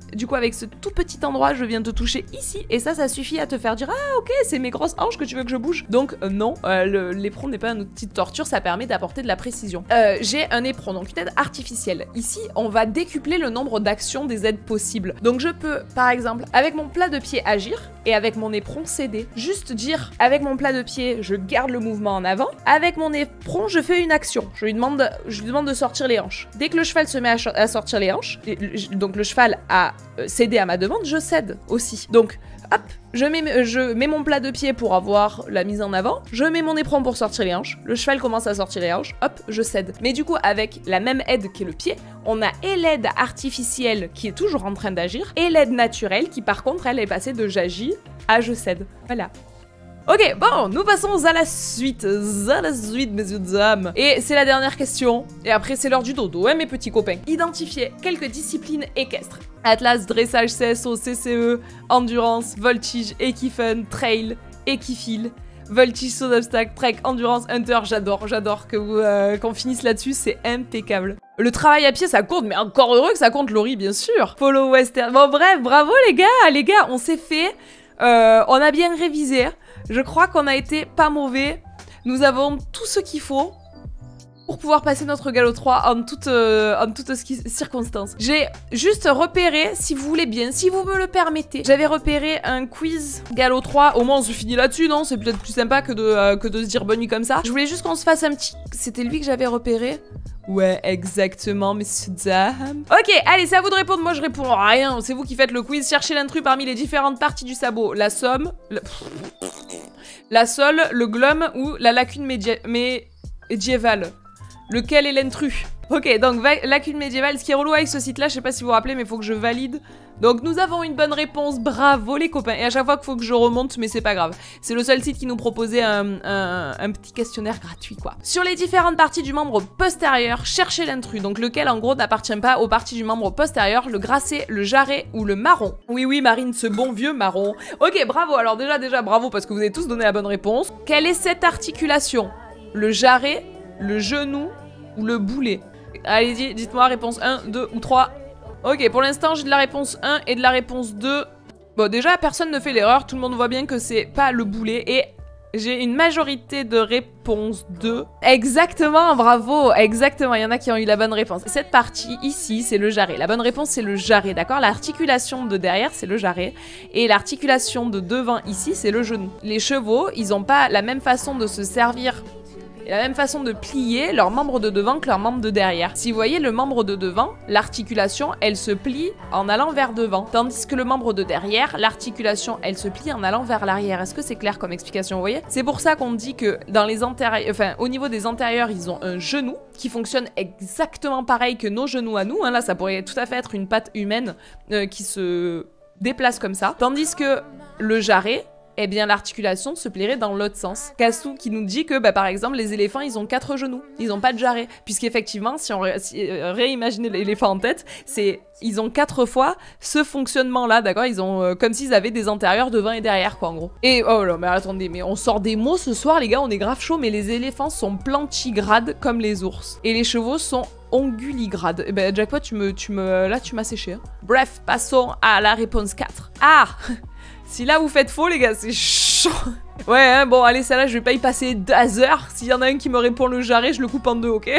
du coup avec ce tout petit endroit, je viens te toucher ici, et ça suffit à te faire dire ah ok, c'est mes grosses hanches que tu veux que je bouge. Donc non, l'éperon n'est pas un outil de torture, ça permet d'apporter de la précision. J'ai un éperon, donc une aide artificielle. Ici, on va décupler le nombre d'actions des aides possibles. Donc je peux, par exemple, avec mon plat de pied agir, et avec mon éperon céder. Juste dire, avec mon plat de pied, je garde le mouvement en avant, avec mon éperon, je fais une action. Je lui demande de sortir les hanches. Dès que le cheval se met à sortir les hanches, donc le cheval a cédé à ma demande, je cède aussi. Donc, hop, je mets mon plat de pied pour avoir la mise en avant, je mets mon éperon pour sortir les hanches, le cheval commence à sortir les hanches, hop, je cède. Mais du coup, avec la même aide qui est le pied, on a et l'aide artificielle qui est toujours en train d'agir, et l'aide naturelle qui par contre, elle est passée de j'agis à je cède. Voilà. Ok, bon, nous passons à la suite, messieurs dames. Et c'est la dernière question, et après c'est l'heure du dodo, hein, mes petits copains. Identifiez quelques disciplines équestres. Atlas, dressage, CSO, CCE, endurance, voltige, équifun, trail, équifile, voltige, saut d'obstacle, trek, endurance, hunter, j'adore qu'on finisse là-dessus, c'est impeccable. Le travail à pied, ça compte, mais encore heureux que ça compte, Laurie, bien sûr. Polo western, bon bref, bravo les gars, on s'est fait, on a bien révisé. Je crois qu'on a été pas mauvais. Nous avons tout ce qu'il faut pour pouvoir passer notre galop 3 en toutes circonstances. J'ai juste repéré, si vous voulez bien, si vous me le permettez, j'avais repéré un quiz galop 3. Au moins on se finit là-dessus, non? C'est peut-être plus sympa que de se dire bonne nuit comme ça. Je voulais juste qu'on se fasse un petit... C'était lui que j'avais repéré? Ouais, exactement, messieurs dames. Ok, allez, c'est à vous de répondre. Moi, je réponds à rien. C'est vous qui faites le quiz. Cherchez l'intrus parmi les différentes parties du sabot. La somme, la sole, le glum ou la lacune médiévale. Lequel est l'intrus? Ok, donc lacune médiévale. Ce qui est relou avec ce site-là, je sais pas si vous vous rappelez, mais il faut que je valide. Donc nous avons une bonne réponse, bravo les copains. Et à chaque fois qu'il faut que je remonte, mais c'est pas grave. C'est le seul site qui nous proposait un petit questionnaire gratuit, quoi. Sur les différentes parties du membre postérieur, cherchez l'intrus. Donc lequel, en gros, n'appartient pas aux parties du membre postérieur, le grasset, le jarret ou le marron. Oui, Marine, ce bon vieux marron. Ok, bravo. Alors déjà, bravo parce que vous avez tous donné la bonne réponse. Quelle est cette articulation? Le jarret, le genou ou le boulet? Allez-y, dites-moi réponse 1, 2 ou 3. Ok, pour l'instant, j'ai de la réponse 1 et de la réponse 2. Bon, déjà, personne ne fait l'erreur. Tout le monde voit bien que c'est pas le boulet. Et j'ai une majorité de réponse 2. Exactement, bravo. Exactement, il y en a qui ont eu la bonne réponse. Cette partie ici, c'est le jarret. La bonne réponse, c'est le jarret, d'accord? L'articulation de derrière, c'est le jarret. Et l'articulation de devant ici, c'est le genou. Les chevaux, ils n'ont pas la même façon de se servir... la même façon de plier leurs membres de devant que leurs membres de derrière. Si vous voyez le membre de devant, l'articulation, elle se plie en allant vers devant. Tandis que le membre de derrière, l'articulation, elle se plie en allant vers l'arrière. Est-ce que c'est clair comme explication, vous voyez? C'est pour ça qu'on dit que dans les antérieurs, enfin, au niveau des antérieurs, ils ont un genou qui fonctionne exactement pareil que nos genoux à nous. Hein. Là, ça pourrait tout à fait être une patte humaine qui se déplace comme ça. Tandis que le jarret, eh bien l'articulation se plierait dans l'autre sens. Kassou qui nous dit que, bah, par exemple, les éléphants, ils ont 4 genoux, ils n'ont pas de jarret. Puisqu'effectivement, si on réimagine l'éléphant en tête, ils ont 4 fois ce fonctionnement-là, d'accord? Ils ont comme s'ils avaient des antérieurs devant et derrière, quoi, en gros. Et, oh là, mais attendez, mais on sort des mots ce soir, les gars, on est grave chaud, mais les éléphants sont plantigrades comme les ours. Et les chevaux sont onguligrades. Et ben, Jackpot, là, tu m'as séché. Hein. Bref, passons à la réponse 4. Ah! Si là vous faites faux les gars, c'est chaud. Ouais, hein, bon allez, celle-là je vais pas y passer 2 heures. S'il y en a un qui me répond le jarret, je le coupe en 2, ok?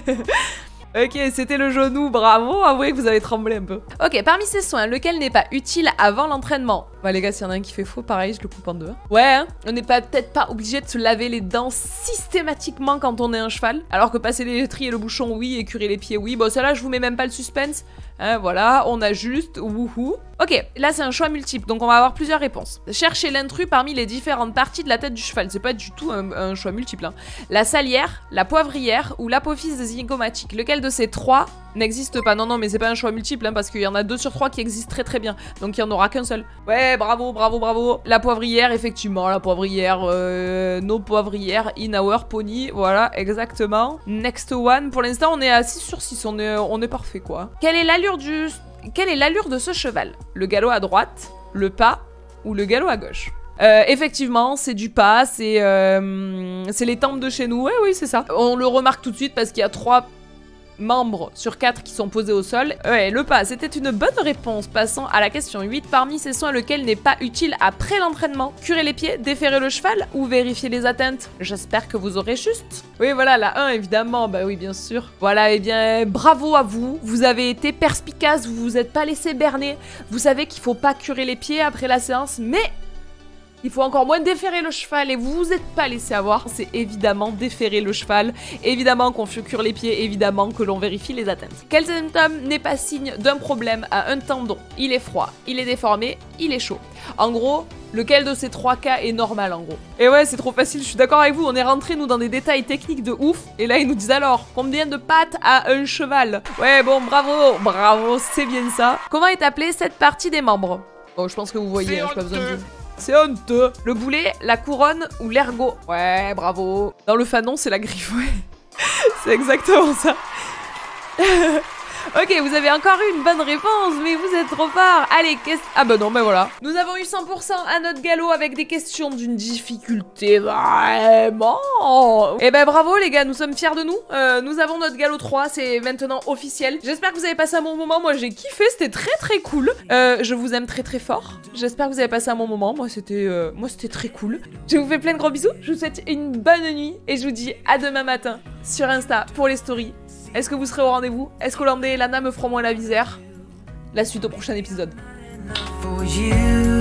Ok, c'était le genou, bravo, avouez que vous avez tremblé un peu. Ok, parmi ces soins, lequel n'est pas utile avant l'entraînement? Bah les gars, s'il y en a un qui fait faux, pareil, je le coupe en 2. Hein. Ouais, hein, on n'est peut-être pas obligé de se laver les dents systématiquement quand on est un cheval. Alors que passer les trier le bouchon, oui, et curer les pieds, oui. Bon, celle-là, je vous mets même pas le suspense. Hein, voilà, on a juste wouhou. Ok, là c'est un choix multiple, donc on va avoir plusieurs réponses. Cherchez l'intrus parmi les différentes parties de la tête du cheval. C'est pas du tout un choix multiple. Hein. La salière, la poivrière ou l'apophyse zygomatique. Lequel de ces 3 n'existe pas? Non, mais c'est pas un choix multiple, hein, parce qu'il y en a 2 sur 3 qui existent très très bien. Donc il y en aura qu'un seul. Ouais, bravo. La poivrière, effectivement, la poivrière, nos poivrières, in our pony, voilà, exactement. Next one, pour l'instant on est à 6 sur 6, on est parfait quoi. Quelle est l'allure de ce cheval? Le galop à droite, le pas ou le galop à gauche? Effectivement, c'est du pas, c'est les tempes de chez nous, ouais, oui, c'est ça. On le remarque tout de suite parce qu'il y a 3 membres sur 4 qui sont posés au sol. Ouais, le pas, c'était une bonne réponse. Passons à la question 8. Parmi ces soins, lequel n'est pas utile après l'entraînement? Curer les pieds, déferrer le cheval ou vérifier les atteintes? J'espère que vous aurez juste. Oui, voilà, la 1, évidemment. Bah oui, bien sûr. Voilà, eh bien, bravo à vous. Vous avez été perspicace, vous vous êtes pas laissé berner. Vous savez qu'il faut pas curer les pieds après la séance, mais il faut encore moins déferrer le cheval et vous vous êtes pas laissé avoir. C'est évidemment déferrer le cheval, évidemment qu'on cure les pieds, évidemment que l'on vérifie les atteintes. Quel symptôme n'est pas signe d'un problème à un tendon? Il est froid, il est déformé, il est chaud. En gros, lequel de ces 3 cas est normal en gros? Et ouais, c'est trop facile, je suis d'accord avec vous, on est rentré nous dans des détails techniques de ouf. Et là, ils nous disent alors, combien de pattes a un cheval? Ouais, bon, bravo, c'est bien ça. Comment est appelée cette partie des membres? Bon, je pense que vous voyez, hein, j'ai pas besoin de dire. C'est honteux. Le boulet, la couronne ou l'ergot? Ouais, bravo. Dans le fanon, c'est la griffe, ouais. C'est exactement ça. Ok, vous avez encore eu une bonne réponse, mais vous êtes trop fort. Allez, ah bah non, bah voilà. Nous avons eu 100% à notre galop avec des questions d'une difficulté vraiment. Et ben bravo les gars, nous sommes fiers de nous. Nous avons notre galop 3, c'est maintenant officiel. J'espère que vous avez passé un bon moment. Moi j'ai kiffé, c'était très cool. Je vous aime très fort. J'espère que vous avez passé un bon moment. Moi c'était très cool. Je vous fais plein de gros bisous. Je vous souhaite une bonne nuit et je vous dis à demain matin sur Insta pour les stories. Est-ce que vous serez au rendez-vous? Est-ce qu'Hollandais et Lana me feront moins la visère? La suite au prochain épisode.